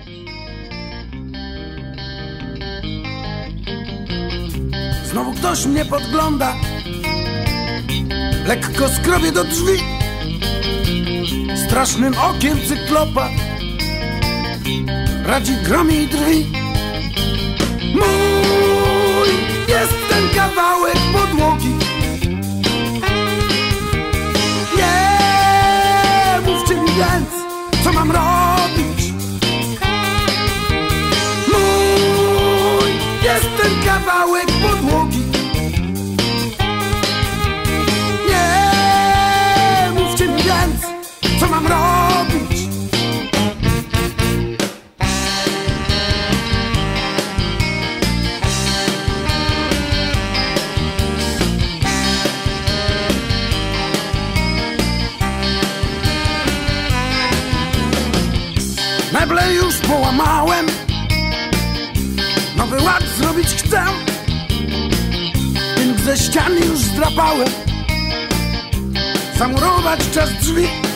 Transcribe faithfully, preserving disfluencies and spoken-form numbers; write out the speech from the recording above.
Znowu ktoś mnie podgląda, lekko skrobie do drzwi. Strasznym okiem cyklopa radzi, gromi i drwi. Mój jest ten kawałek podłogi. Nie mówcie mi więc, co mam robić. Mój jest ten kawałek podłogi. Nie mówcie mi więc, co mam robić. Meble już połamałem, nowy ład zrobić chcę. Tynk ze ściany już zdrapałem, zamurować czas drzwi.